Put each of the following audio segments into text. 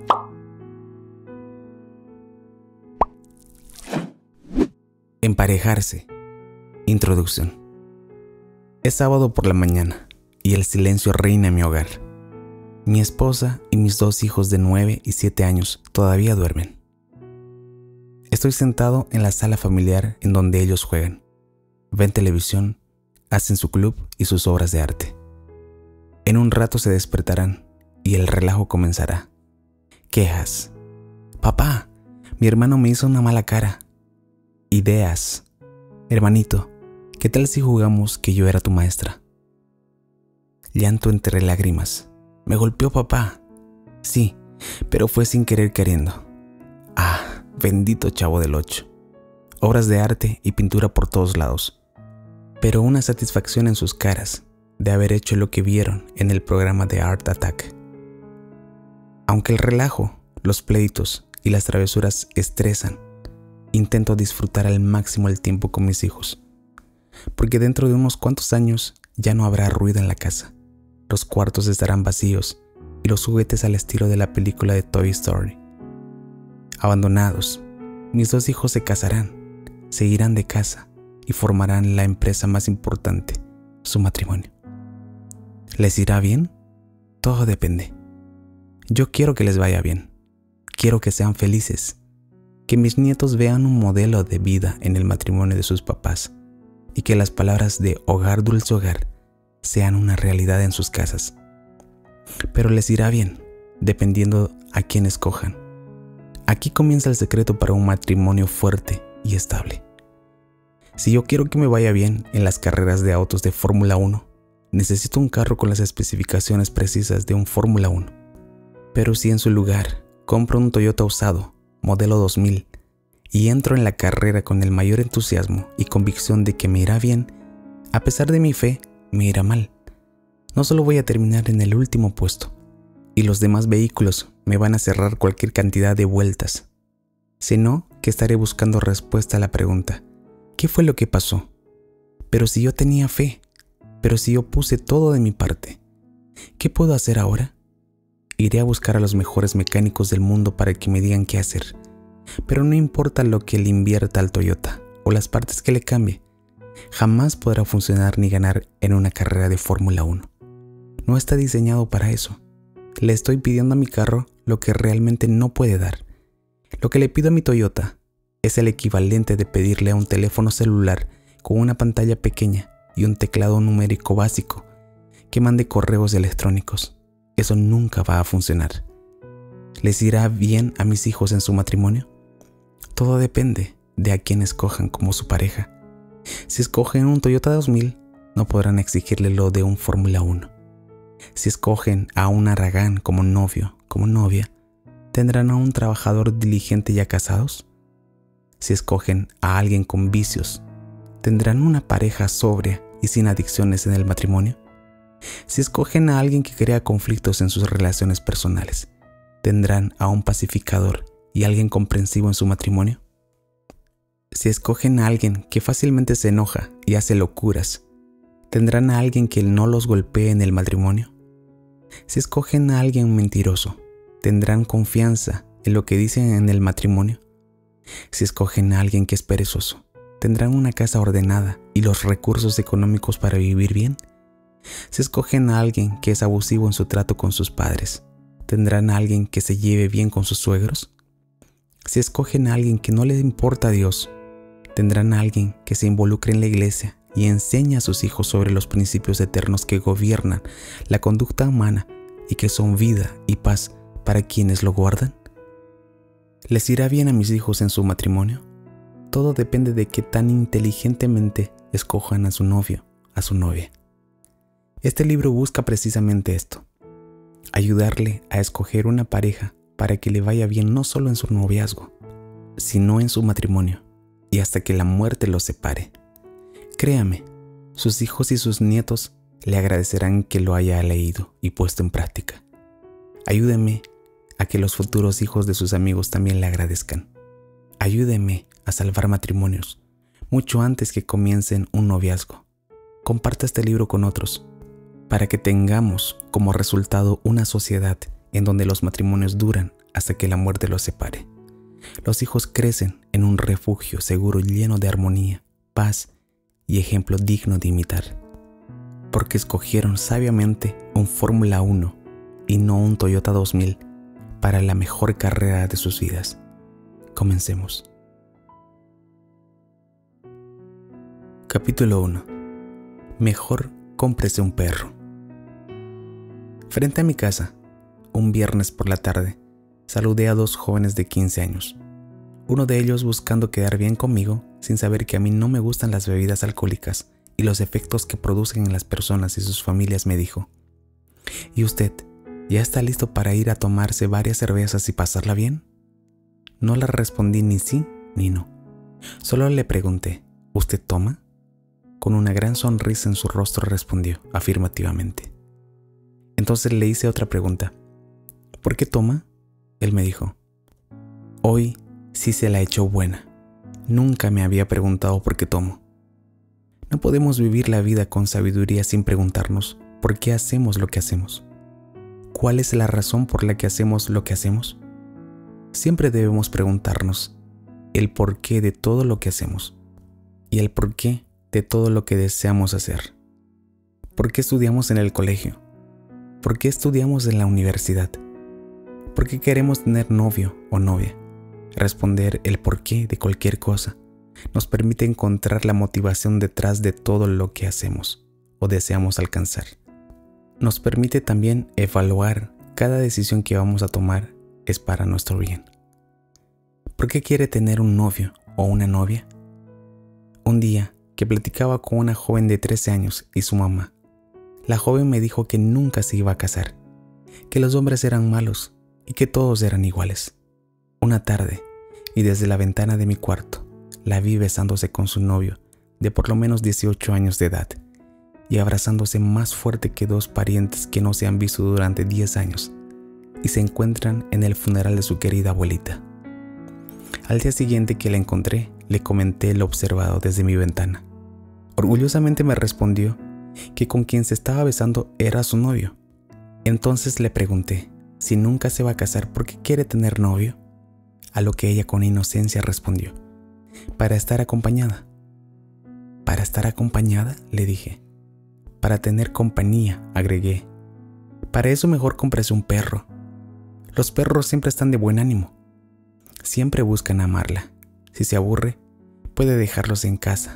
Emparejarse. Introducción. Es sábado por la mañana y el silencio reina en mi hogar. Mi esposa y mis 2 hijos de 9 y 7 años todavía duermen. Estoy sentado en la sala familiar en donde ellos juegan, ven televisión, hacen su club y sus obras de arte. En un rato se despertarán y el relajo comenzará. Quejas. Papá, mi hermano me hizo una mala cara. Ideas. Hermanito, ¿qué tal si jugamos que yo era tu maestra? Llanto entre lágrimas. Me golpeó papá. Sí, pero fue sin querer queriendo. Ah, bendito Chavo del 8. Obras de arte y pintura por todos lados. Pero una satisfacción en sus caras de haber hecho lo que vieron en el programa de Art Attack. Aunque el relajo, los pleitos y las travesuras estresan, intento disfrutar al máximo el tiempo con mis hijos, porque dentro de unos cuantos años ya no habrá ruido en la casa, los cuartos estarán vacíos y los juguetes al estilo de la película de Toy Story. Abandonados, mis 2 hijos se casarán, se irán de casa y formarán la empresa más importante, su matrimonio. ¿Les irá bien? Todo depende. Yo quiero que les vaya bien, quiero que sean felices, que mis nietos vean un modelo de vida en el matrimonio de sus papás y que las palabras de hogar dulce hogar sean una realidad en sus casas. Pero les irá bien, dependiendo a quién escojan. Aquí comienza el secreto para un matrimonio fuerte y estable. Si yo quiero que me vaya bien en las carreras de autos de Fórmula 1, necesito un carro con las especificaciones precisas de un Fórmula 1. Pero si en su lugar compro un Toyota usado, modelo 2000, y entro en la carrera con el mayor entusiasmo y convicción de que me irá bien, a pesar de mi fe, me irá mal. No solo voy a terminar en el último puesto, y los demás vehículos me van a cerrar cualquier cantidad de vueltas, sino que estaré buscando respuesta a la pregunta, ¿qué fue lo que pasó? Pero si yo tenía fe, pero si yo puse todo de mi parte, ¿qué puedo hacer ahora? Iré a buscar a los mejores mecánicos del mundo para que me digan qué hacer. Pero no importa lo que le invierta al Toyota o las partes que le cambie, jamás podrá funcionar ni ganar en una carrera de Fórmula 1. No está diseñado para eso. Le estoy pidiendo a mi carro lo que realmente no puede dar. Lo que le pido a mi Toyota es el equivalente de pedirle a un teléfono celular con una pantalla pequeña y un teclado numérico básico que mande correos electrónicos. Eso nunca va a funcionar. ¿Les irá bien a mis hijos en su matrimonio? Todo depende de a quién escojan como su pareja. Si escogen un Toyota 2000, no podrán exigirle lo de un Fórmula 1. Si escogen a un haragán como novio, como novia, ¿tendrán a un trabajador diligente ya casados? Si escogen a alguien con vicios, ¿tendrán una pareja sobria y sin adicciones en el matrimonio? Si escogen a alguien que crea conflictos en sus relaciones personales, ¿tendrán a un pacificador y alguien comprensivo en su matrimonio? Si escogen a alguien que fácilmente se enoja y hace locuras, ¿tendrán a alguien que no los golpee en el matrimonio? Si escogen a alguien mentiroso, ¿tendrán confianza en lo que dicen en el matrimonio? Si escogen a alguien que es perezoso, ¿tendrán una casa ordenada y los recursos económicos para vivir bien? Si escogen a alguien que es abusivo en su trato con sus padres, ¿tendrán a alguien que se lleve bien con sus suegros? Si escogen a alguien que no les importa a Dios, ¿tendrán a alguien que se involucre en la iglesia y enseña a sus hijos sobre los principios eternos que gobiernan la conducta humana y que son vida y paz para quienes lo guardan? ¿Les irá bien a mis hijos en su matrimonio? Todo depende de qué tan inteligentemente escojan a su novio, a su novia. Este libro busca precisamente esto, ayudarle a escoger una pareja para que le vaya bien no solo en su noviazgo, sino en su matrimonio y hasta que la muerte los separe. Créame, sus hijos y sus nietos le agradecerán que lo haya leído y puesto en práctica. Ayúdeme a que los futuros hijos de sus amigos también le agradezcan. Ayúdeme a salvar matrimonios mucho antes que comiencen un noviazgo. Comparta este libro con otros para que tengamos como resultado una sociedad en donde los matrimonios duran hasta que la muerte los separe. Los hijos crecen en un refugio seguro lleno de armonía, paz y ejemplo digno de imitar, porque escogieron sabiamente un Fórmula 1 y no un Toyota 2000 para la mejor carrera de sus vidas. Comencemos. Capítulo 1. Mejor cómprese un perro. Frente a mi casa, un viernes por la tarde, saludé a dos jóvenes de 15 años. Uno de ellos, buscando quedar bien conmigo, sin saber que a mí no me gustan las bebidas alcohólicas y los efectos que producen en las personas y sus familias, me dijo: ¿Y usted ya está listo para ir a tomarse varias cervezas y pasarla bien? No le respondí ni sí ni no. Solo le pregunté: ¿usted toma? Con una gran sonrisa en su rostro respondió afirmativamente. Entonces le hice otra pregunta: ¿por qué toma? Él me dijo: hoy sí se la echó buena. Nunca me había preguntado por qué tomo. No podemos vivir la vida con sabiduría sin preguntarnos por qué hacemos lo que hacemos. ¿Cuál es la razón por la que hacemos lo que hacemos? Siempre debemos preguntarnos el porqué de todo lo que hacemos y el porqué de todo lo que deseamos hacer. ¿Por qué estudiamos en el colegio? ¿Por qué estudiamos en la universidad? ¿Por qué queremos tener novio o novia? Responder el porqué de cualquier cosa nos permite encontrar la motivación detrás de todo lo que hacemos o deseamos alcanzar. Nos permite también evaluar cada decisión que vamos a tomar es para nuestro bien. ¿Por qué quiere tener un novio o una novia? Un día que platicaba con una joven de 13 años y su mamá, la joven me dijo que nunca se iba a casar, que los hombres eran malos y que todos eran iguales. Una tarde, y desde la ventana de mi cuarto, la vi besándose con su novio de por lo menos 18 años de edad y abrazándose más fuerte que dos parientes que no se han visto durante 10 años y se encuentran en el funeral de su querida abuelita. Al día siguiente que la encontré, le comenté lo observado desde mi ventana. Orgullosamente me respondió que con quien se estaba besando era su novio. Entonces le pregunté si nunca se va a casar porque quiere tener novio, a lo que ella con inocencia respondió: para estar acompañada. ¿Para estar acompañada?, le dije. Para tener compañía, agregué. Para eso mejor cómprese un perro. Los perros siempre están de buen ánimo. Siempre buscan amarla. Si se aburre, puede dejarlos en casa.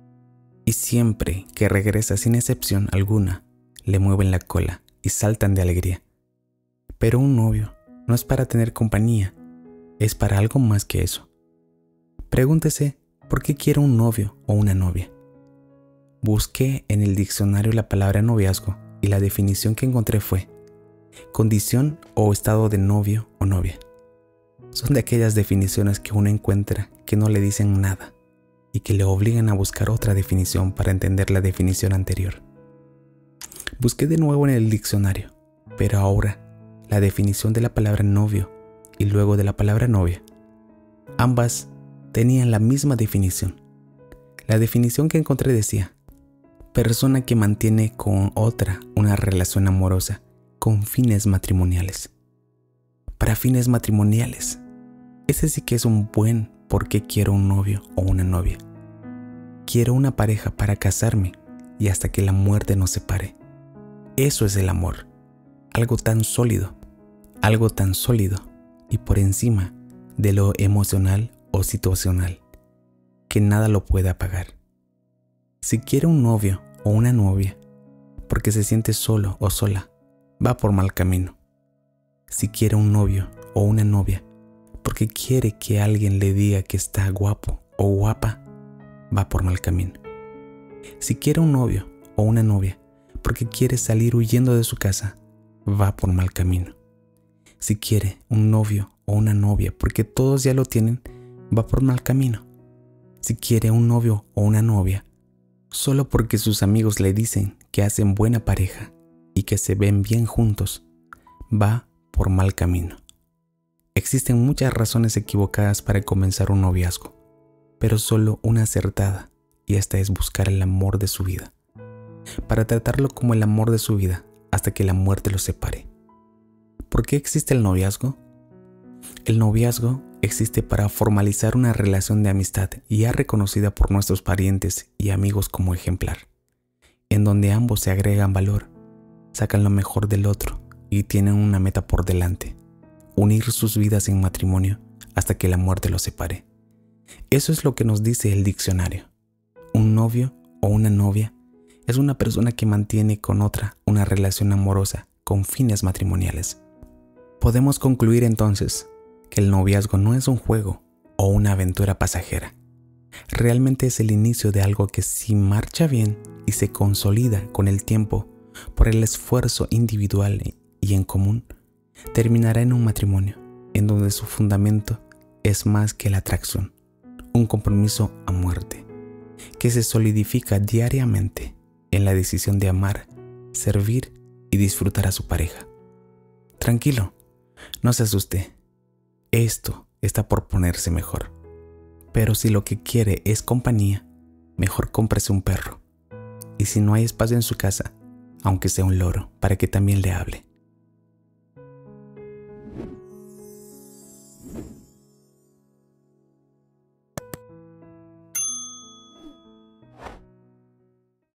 Y siempre que regresa, sin excepción alguna, le mueven la cola y saltan de alegría. Pero un novio no es para tener compañía, es para algo más que eso. Pregúntese por qué quiere un novio o una novia. Busqué en el diccionario la palabra noviazgo y la definición que encontré fue: condición o estado de novio o novia. Son de aquellas definiciones que uno encuentra que no le dicen nada y que le obligan a buscar otra definición para entender la definición anterior. Busqué de nuevo en el diccionario, pero ahora la definición de la palabra novio y luego de la palabra novia. Ambas tenían la misma definición. La definición que encontré decía: persona que mantiene con otra una relación amorosa con fines matrimoniales. Para fines matrimoniales. Ese sí que es un buen por qué quiero un novio o una novia. Quiero una pareja para casarme y hasta que la muerte nos separe. Eso es el amor. Algo tan sólido y por encima de lo emocional o situacional, que nada lo puede apagar. Si quiere un novio o una novia porque se siente solo o sola, va por mal camino. Si quiere un novio o una novia porque quiere que alguien le diga que está guapo o guapa, va por mal camino. Si quiere un novio o una novia porque quiere salir huyendo de su casa, va por mal camino. Si quiere un novio o una novia porque todos ya lo tienen, va por mal camino. Si quiere un novio o una novia solo porque sus amigos le dicen que hacen buena pareja y que se ven bien juntos, va por mal camino. Existen muchas razones equivocadas para comenzar un noviazgo, pero solo una acertada, y esta es buscar el amor de su vida, para tratarlo como el amor de su vida hasta que la muerte los separe. ¿Por qué existe el noviazgo? El noviazgo existe para formalizar una relación de amistad ya reconocida por nuestros parientes y amigos como ejemplar, en donde ambos se agregan valor, sacan lo mejor del otro y tienen una meta por delante: unir sus vidas en matrimonio hasta que la muerte los separe. Eso es lo que nos dice el diccionario. Un novio o una novia es una persona que mantiene con otra una relación amorosa con fines matrimoniales. Podemos concluir entonces que el noviazgo no es un juego o una aventura pasajera. Realmente es el inicio de algo que, si marcha bien y se consolida con el tiempo por el esfuerzo individual y en común, terminará en un matrimonio en donde su fundamento es más que la atracción, un compromiso a muerte, que se solidifica diariamente en la decisión de amar, servir y disfrutar a su pareja. Tranquilo, no se asuste. Esto está por ponerse mejor. Pero si lo que quiere es compañía, mejor cómprese un perro. Y si no hay espacio en su casa, aunque sea un loro, para que también le hable.